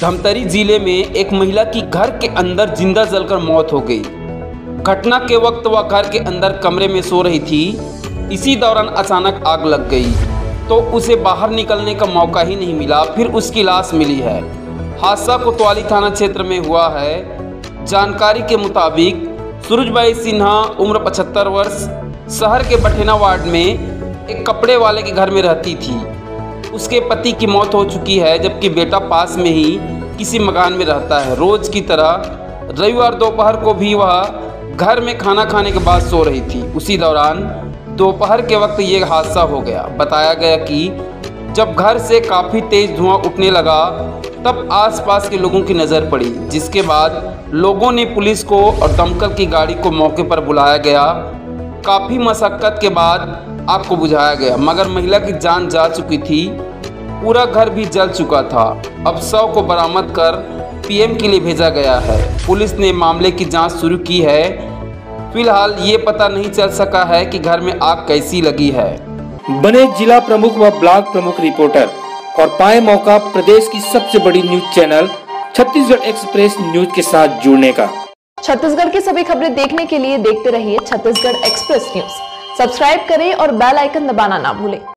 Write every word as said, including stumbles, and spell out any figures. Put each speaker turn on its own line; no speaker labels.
धमतरी जिले में एक महिला की घर के अंदर जिंदा जलकर मौत हो गई। घटना के वक्त वह घर के अंदर कमरे में सो रही थी। इसी दौरान अचानक आग लग गई तो उसे बाहर निकलने का मौका ही नहीं मिला, फिर उसकी लाश मिली है। हादसा कोतवाली थाना क्षेत्र में हुआ है। जानकारी के मुताबिक सूरजबाई सिन्हा उम्र पचहत्तर वर्ष शहर के बठेना वार्ड में एक कपड़े वाले के घर में रहती थी। उसके पति की मौत हो चुकी है, जबकि बेटा पास में ही किसी मकान में रहता है। रोज की तरह रविवार दोपहर को भी वह घर में खाना खाने के बाद सो रही थी। उसी दौरान दोपहर के वक्त ये हादसा हो गया। बताया गया कि जब घर से काफ़ी तेज धुआं उठने लगा तब आसपास के लोगों की नज़र पड़ी, जिसके बाद लोगों ने पुलिस को और दमकल की गाड़ी को मौके पर बुलाया गया। काफ़ी मशक्क़त के बाद आग को बुझाया गया, मगर महिला की जान जा चुकी थी। पूरा घर भी जल चुका था। अब शव को बरामद कर पीएम के लिए भेजा गया है। पुलिस ने मामले की जांच शुरू की है। फिलहाल ये पता नहीं चल सका है कि घर में आग कैसी लगी है।
बने जिला प्रमुख व ब्लॉक प्रमुख रिपोर्टर और पाए मौका प्रदेश की सबसे बड़ी news channel Chhattisgarh express news के साथ जुड़ने का।
छत्तीसगढ़ की सभी खबरें देखने के लिए देखते रहिए छत्तीसगढ़ एक्सप्रेस न्यूज। सब्सक्राइब करें और बेल आइकन दबाना ना भूलें।